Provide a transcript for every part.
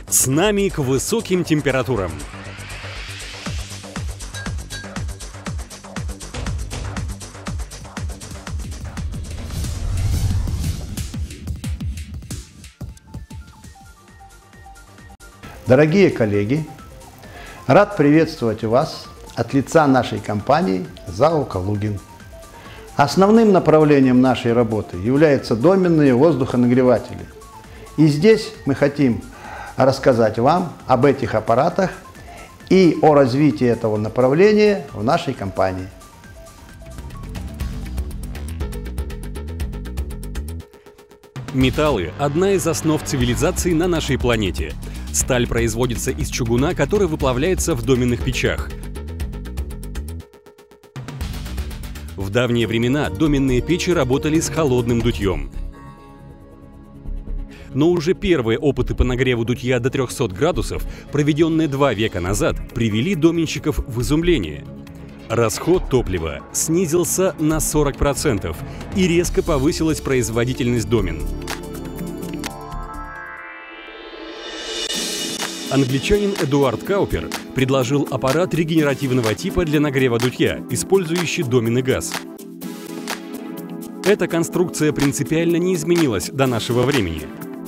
С нами к высоким температурам. Дорогие коллеги, рад приветствовать вас от лица нашей компании ЗАО «Калугин». Основным направлением нашей работы являются доменные воздухонагреватели. И здесь мы хотим рассказать вам об этих аппаратах и о развитии этого направления в нашей компании. Металлы – одна из основ цивилизации на нашей планете. Сталь производится из чугуна, который выплавляется в доменных печах. В давние времена доменные печи работали с холодным дутьем. Но уже первые опыты по нагреву дутья до 300 градусов, проведенные 2 века назад, привели доменщиков в изумление. Расход топлива снизился на 40% и резко повысилась производительность домен. Англичанин Эдуард Каупер предложил аппарат регенеративного типа для нагрева дутья, использующий доменный газ. Эта конструкция принципиально не изменилась до нашего времени.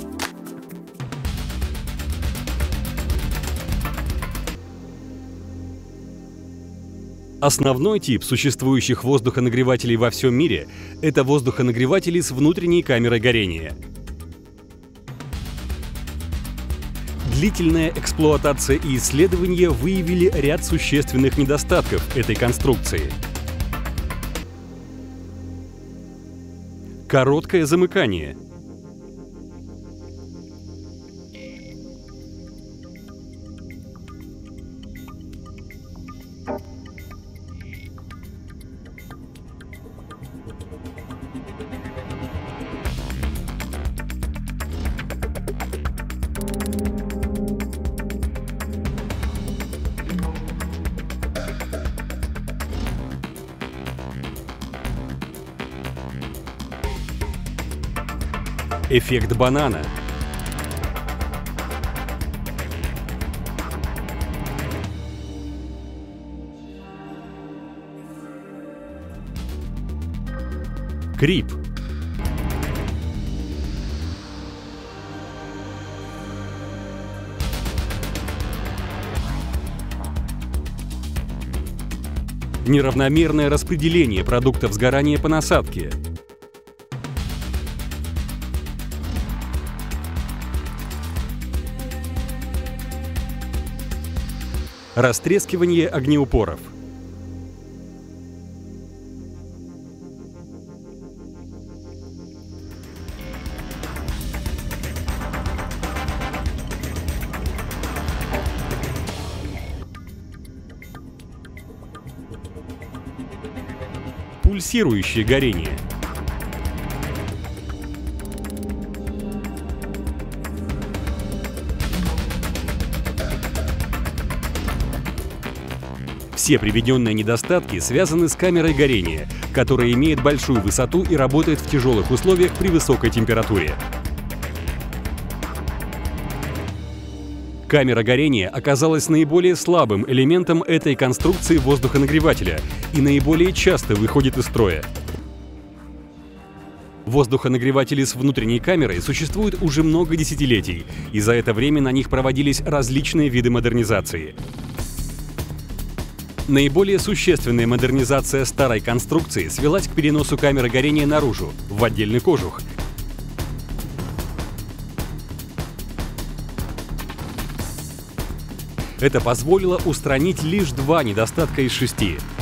Основной тип существующих воздухонагревателей во всем мире – это воздухонагреватели с внутренней камерой горения. Длительная эксплуатация и исследования выявили ряд существенных недостатков этой конструкции. Короткое замыкание. Эффект банана. Крип. Неравномерное распределение продуктов сгорания по насадке. Растрескивание огнеупоров. Пульсирующее горение. Все приведенные недостатки связаны с камерой горения, которая имеет большую высоту и работает в тяжелых условиях при высокой температуре. Камера горения оказалась наиболее слабым элементом этой конструкции воздухонагревателя и наиболее часто выходит из строя. Воздухонагреватели с внутренней камерой существуют уже много десятилетий, и за это время на них проводились различные виды модернизации. Наиболее существенная модернизация старой конструкции свелась к переносу камеры горения наружу, в отдельный кожух. Это позволило устранить лишь 2 недостатка из 6.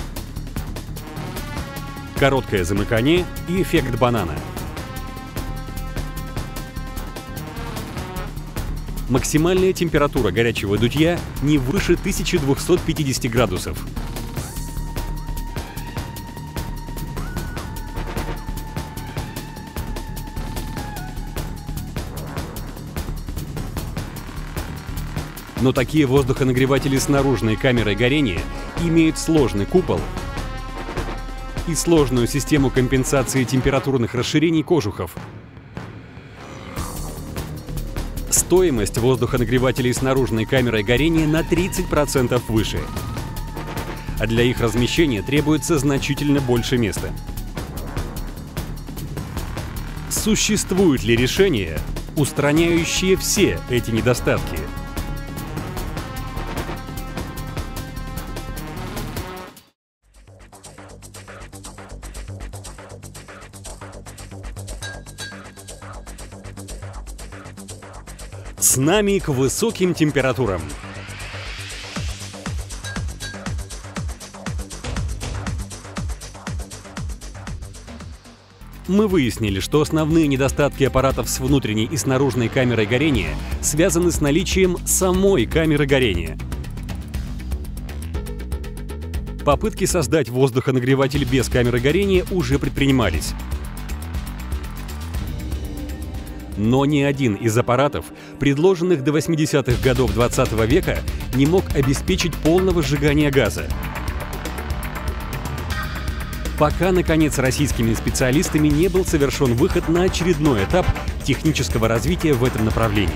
Короткое замыкание и эффект банана. Максимальная температура горячего дутья не выше 1250 градусов. Но такие воздухонагреватели с наружной камерой горения имеют сложный купол и сложную систему компенсации температурных расширений кожухов. стоимость воздухонагревателей с наружной камерой горения на 30% выше. А для их размещения требуется значительно больше места. Существуют ли решения, устраняющие все эти недостатки? С нами к высоким температурам. Мы выяснили, что основные недостатки аппаратов с внутренней и с наружной камерой горения связаны с наличием самой камеры горения. Попытки создать воздухонагреватель без камеры горения уже предпринимались. Но ни один из аппаратов, предложенных до 80-х годов 20 века, не мог обеспечить полного сжигания газа. Пока, наконец, российскими специалистами не был совершен выход на очередной этап технического развития в этом направлении.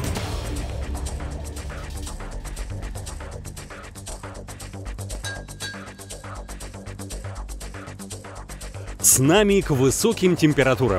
С нами к высоким температурам.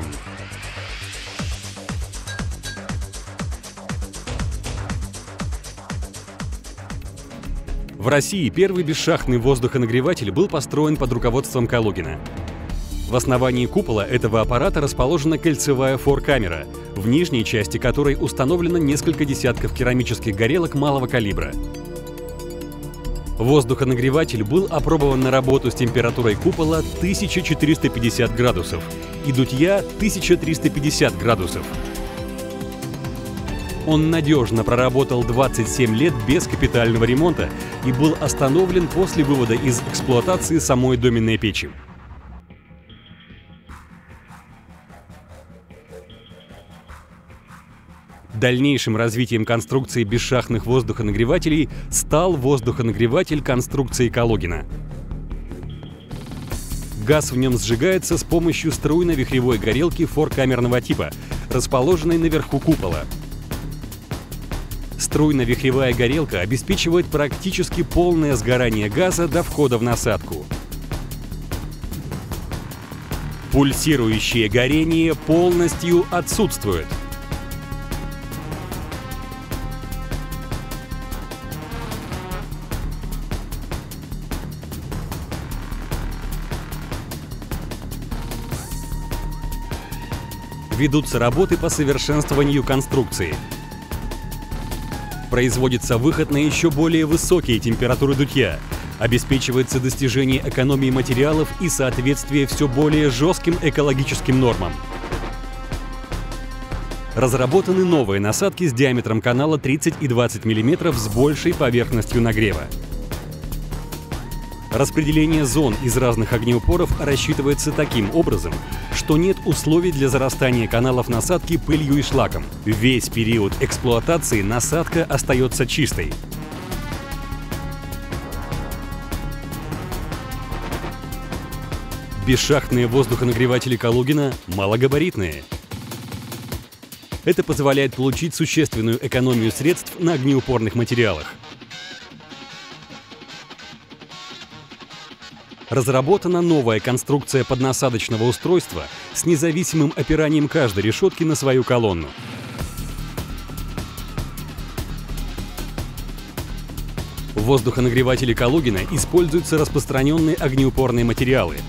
В России первый бесшахтный воздухонагреватель был построен под руководством Калугина. В основании купола этого аппарата расположена кольцевая фор-камера, в нижней части которой установлено несколько десятков керамических горелок малого калибра. Воздухонагреватель был опробован на работу с температурой купола 1450 градусов и дутья 1350 градусов. Он надежно проработал 27 лет без капитального ремонта и был остановлен после вывода из эксплуатации самой доменной печи. Дальнейшим развитием конструкции бесшахтных воздухонагревателей стал воздухонагреватель конструкции Калугина. Газ в нем сжигается с помощью струйно-вихревой горелки фор-камерного типа, расположенной наверху купола. Струйно-вихревая горелка обеспечивает практически полное сгорание газа до входа в насадку. Пульсирующее горение полностью отсутствует. Ведутся работы по совершенствованию конструкции. Производится выход на еще более высокие температуры дутья, обеспечивается достижение экономии материалов и соответствие все более жестким экологическим нормам. Разработаны новые насадки с диаметром канала 30 и 20 мм с большей поверхностью нагрева. Распределение зон из разных огнеупоров рассчитывается таким образом, что нет условий для зарастания каналов насадки пылью и шлаком. Весь период эксплуатации насадка остается чистой. Бесшахтные воздухонагреватели Калугина малогабаритные. Это позволяет получить существенную экономию средств на огнеупорных материалах. Разработана новая конструкция поднасадочного устройства с независимым опиранием каждой решетки на свою колонну. В воздухонагревателе Калугина используются распространенные огнеупорные материалы.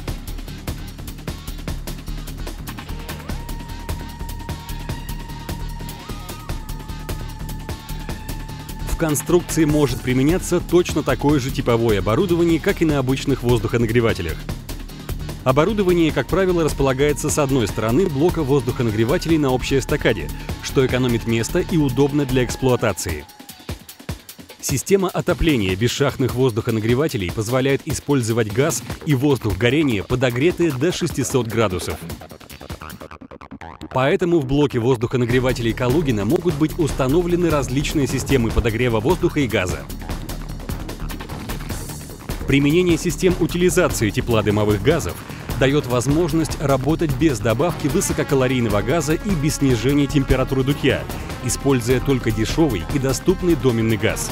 В конструкции может применяться точно такое же типовое оборудование, как и на обычных воздухонагревателях. Оборудование, как правило, располагается с одной стороны блока воздухонагревателей на общей эстакаде, что экономит место и удобно для эксплуатации. Система отопления бесшахтных воздухонагревателей позволяет использовать газ и воздух горения, подогретые до 600 градусов. Поэтому в блоке воздухонагревателей Калугина могут быть установлены различные системы подогрева воздуха и газа. Применение систем утилизации тепла дымовых газов дает возможность работать без добавки высококалорийного газа и без снижения температуры дутья, используя только дешевый и доступный доменный газ.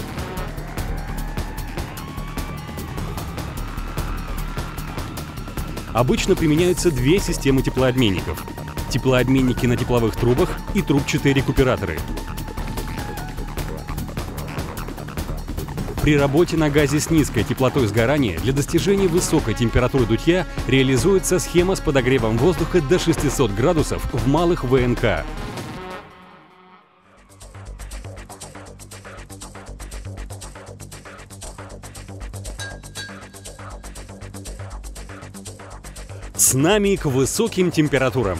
Обычно применяются две системы теплообменников – теплообменники на тепловых трубах и трубчатые рекуператоры. При работе на газе с низкой теплотой сгорания для достижения высокой температуры дутья реализуется схема с подогревом воздуха до 600 градусов в малых ВНК. С нами к высоким температурам.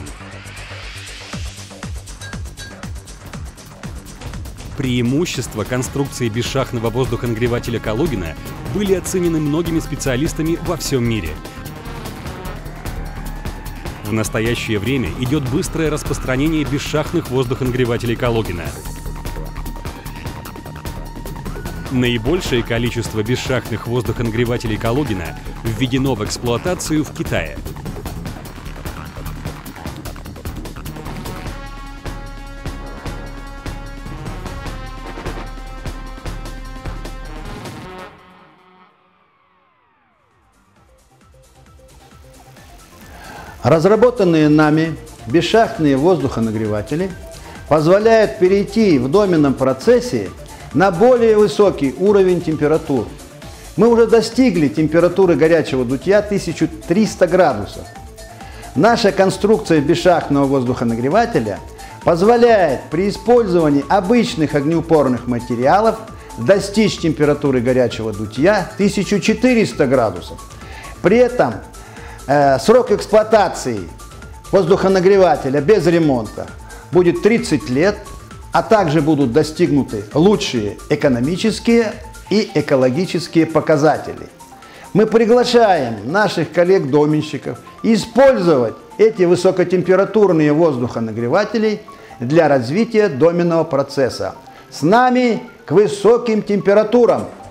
Преимущества конструкции бесшахтного воздухонагревателя Калугина были оценены многими специалистами во всем мире. В настоящее время идет быстрое распространение бесшахтных воздухонагревателей Калугина. Наибольшее количество бесшахтных воздухонагревателей Калугина введено в эксплуатацию в Китае. Разработанные нами бесшахтные воздухонагреватели позволяют перейти в доменном процессе на более высокий уровень температур. Мы уже достигли температуры горячего дутья 1300 градусов. Наша конструкция бесшахтного воздухонагревателя позволяет при использовании обычных огнеупорных материалов достичь температуры горячего дутья 1400 градусов. При этом срок эксплуатации воздухонагревателя без ремонта будет 30 лет, а также будут достигнуты лучшие экономические и экологические показатели. Мы приглашаем наших коллег-доменщиков использовать эти высокотемпературные воздухонагреватели для развития доменного процесса. С нами к высоким температурам!